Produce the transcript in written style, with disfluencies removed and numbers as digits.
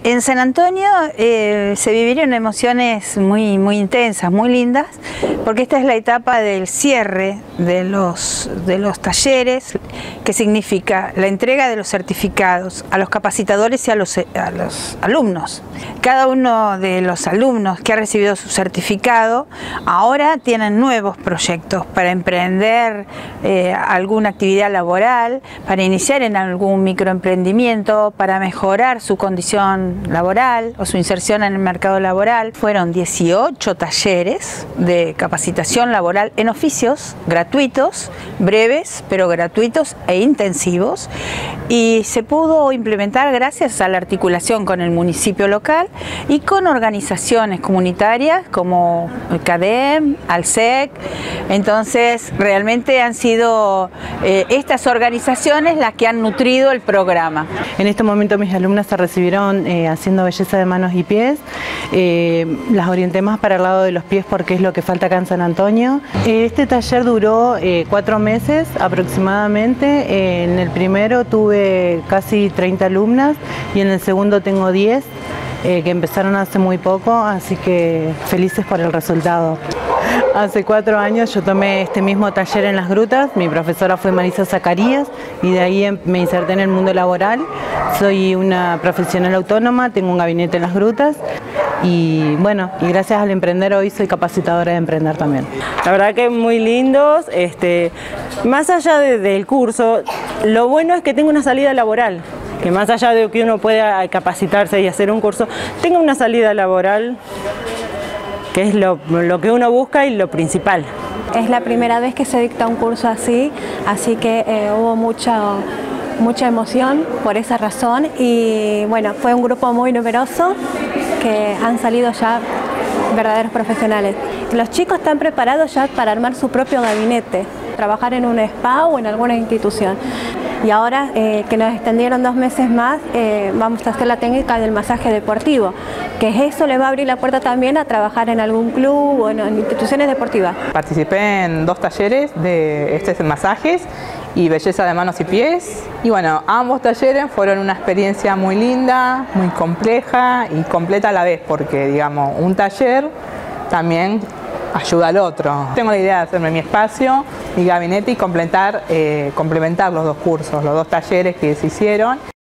En San Antonio se vivieron emociones muy intensas, muy lindas, porque esta es la etapa del cierre de los talleres, que significa la entrega de los certificados a los capacitadores y a los alumnos. Cada uno de los alumnos que ha recibido su certificado ahora tienen nuevos proyectos para emprender alguna actividad laboral, para iniciar en algún microemprendimiento, para mejorar su condición laboral o su inserción en el mercado laboral. Fueron 18 talleres de capacitación laboral en oficios gratuitos, breves pero gratuitos e intensivos, y se pudo implementar gracias a la articulación con el municipio local y con organizaciones comunitarias como el CADEM, ALSEC. Entonces realmente han sido estas organizaciones las que han nutrido el programa. En este momento mis alumnas se recibieron haciendo belleza de manos y pies. Las orienté más para el lado de los pies porque es lo que falta acá en San Antonio. Este taller duró 4 meses aproximadamente. En el primero tuve casi 30 alumnas y en el segundo tengo 10 que empezaron hace muy poco, así que felices por el resultado. Hace 4 años yo tomé este mismo taller en Las Grutas, mi profesora fue Marisa Zacarías y de ahí me inserté en el mundo laboral. Soy una profesional autónoma, tengo un gabinete en Las Grutas y bueno, y gracias al Emprender hoy soy capacitadora de Emprender también. La verdad que muy lindos, más allá del curso, lo bueno es que tengo una salida laboral. Que más allá de que uno pueda capacitarse y hacer un curso, tenga una salida laboral, que es lo que uno busca y lo principal. Es la primera vez que se dicta un curso así que hubo mucha emoción por esa razón y bueno, fue un grupo muy numeroso que han salido ya verdaderos profesionales. Los chicos están preparados ya para armar su propio gabinete, trabajar en un spa o en alguna institución. Y ahora que nos extendieron 2 meses más, vamos a hacer la técnica del masaje deportivo, que eso les va a abrir la puerta también a trabajar en algún club o en instituciones deportivas. Participé en 2 talleres de masajes y belleza de manos y pies. Y bueno, ambos talleres fueron una experiencia muy linda, muy compleja y completa a la vez, porque digamos, un taller también ayuda al otro. Tengo la idea de hacerme mi espacio, mi gabinete y complementar los 2 cursos, los 2 talleres que se hicieron.